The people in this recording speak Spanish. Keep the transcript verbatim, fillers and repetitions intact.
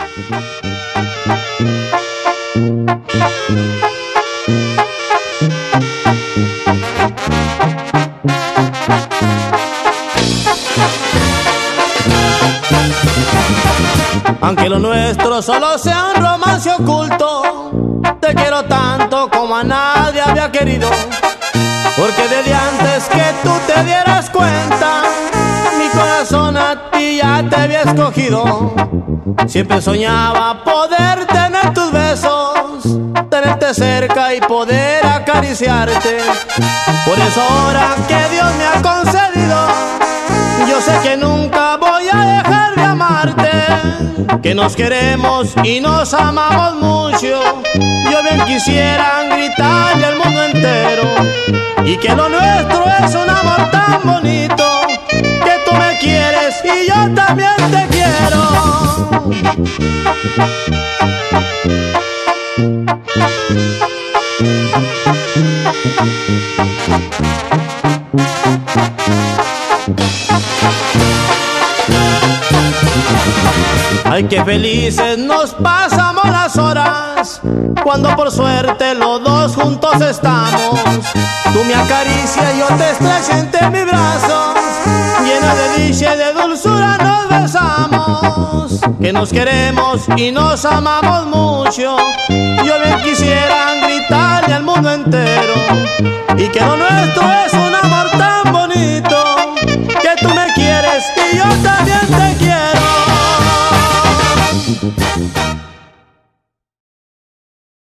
Aunque lo nuestro solo sea un romance oculto, te quiero tanto como a nadie había querido. Porque desde antes que tú te dieras cuenta, mi corazón a ti ya te había escogido. Siempre soñaba poder tener tus besos, tenerte cerca y poder acariciarte. Por eso ahora que Dios me ha concedido, yo sé que nunca voy a dejar de amarte. Que nos queremos y nos amamos mucho, yo bien quisiera gritarle al mundo entero. Y que lo nuestro es un amor tan bonito, que tú me quieres y yo también te quiero. Ay, qué felices nos pasamos las horas, cuando por suerte los dos juntos estamos. Tú me acaricias, yo te estrecho entre mis brazos, llena de dicha y de dulzura nos besamos. Que nos queremos y nos amamos mucho, yo bien quisiera gritarle al mundo entero. Y que lo nuestro es un